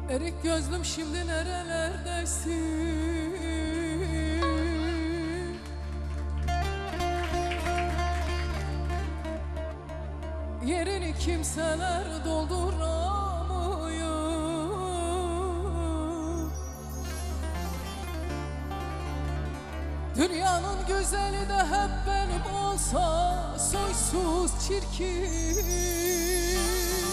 Erik gözlüm şimdi nerelerdesin? Yerini kimseler dolduramıyor. Dünyanın güzeli de hep benim olsa, soysuz çirkin.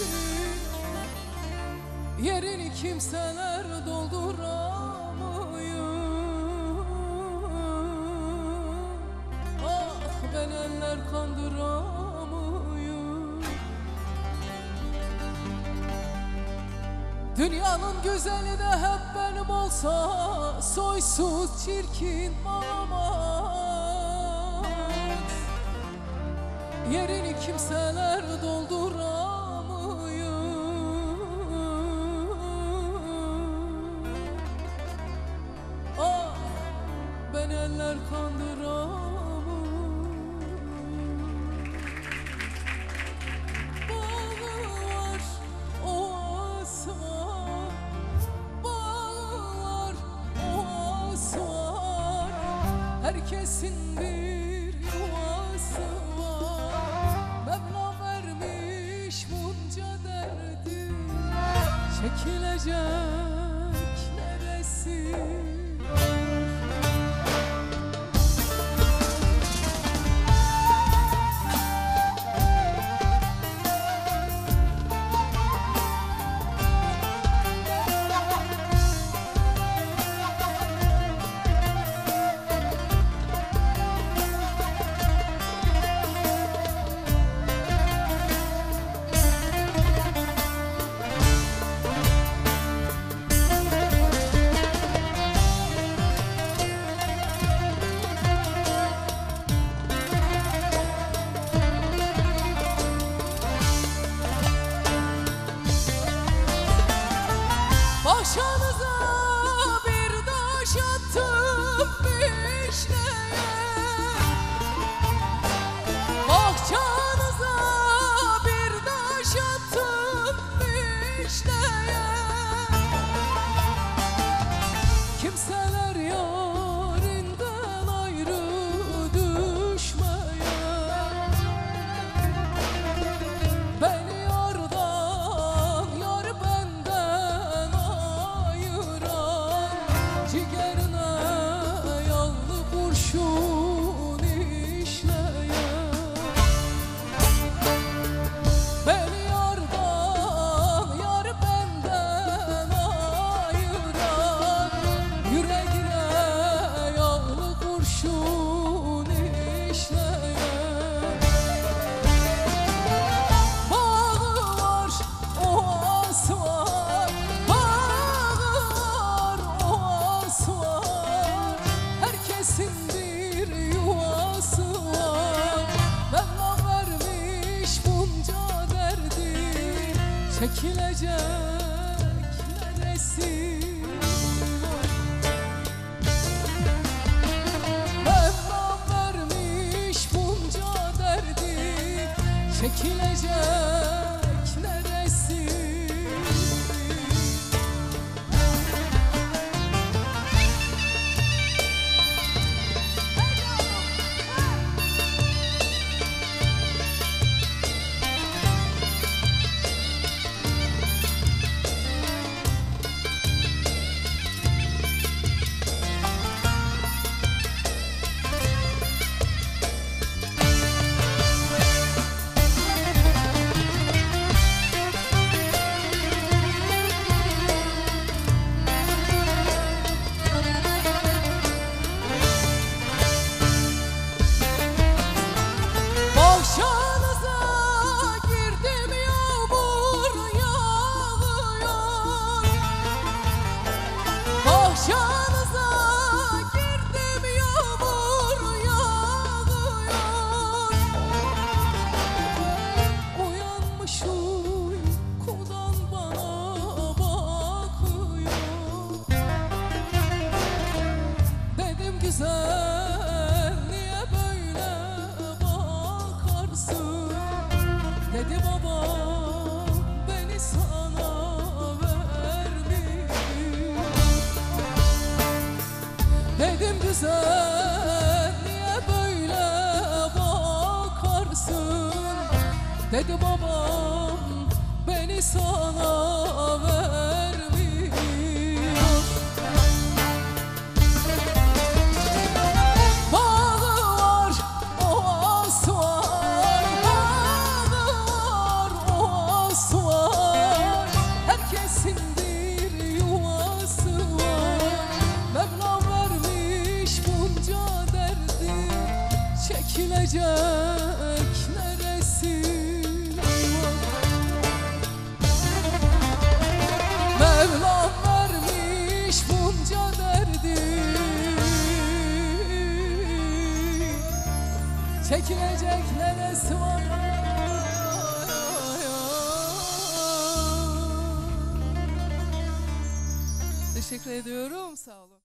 Yerini kimseler dolduramıyor. Ah ben eller kandıramıyor. Dünyanın güzeli de hep benim olsa, soysuz çirkin olamaz. Yerini kimseler dolduramıyor. Ben eller kandıramam. Bağı var, ovası var. Bağı var, ovası var. Herkesin bir yuvası var. Mevla vermiş bunca derdi, çekilecek neresi? Başınıza bir taş attım vişneye, bahçanıza bir taş attım vişneye. Kimseler yarinden ayrı düşmeye, beni yardan yar benden ciğerine yağlı kurşun işleyen. Beni yardan yar benden ayıran, yüreğine yağlı kurşun işleyen. Bağı var, ovası var. Herkesin bir yuvası var. Mevla vermiş bunca derdi, çekilecek neresi var? Mevla vermiş bunca derdi, çekilecek neresi? Bahçanıza girdim yağmur yağıyor. Bahçanıza girdim yağmur yağıyor. Uyanmış uykudan bana bakıyor. Dedim güzel niye böyle bakarsın? Dedi baba beni sana vermiş. Dedim güzel niye böyle bakarsın? Dedi babam beni sana vermiyor. Bağı var, ovası var, bağı var, ovası var. Herkesin bir yuvası var. Mevlam vermiş bunca derdi, çekilecek neresi var? Mevlam vermiş bunca derdi, çekilecek neresi var? Teşekkür ediyorum, sağ olun.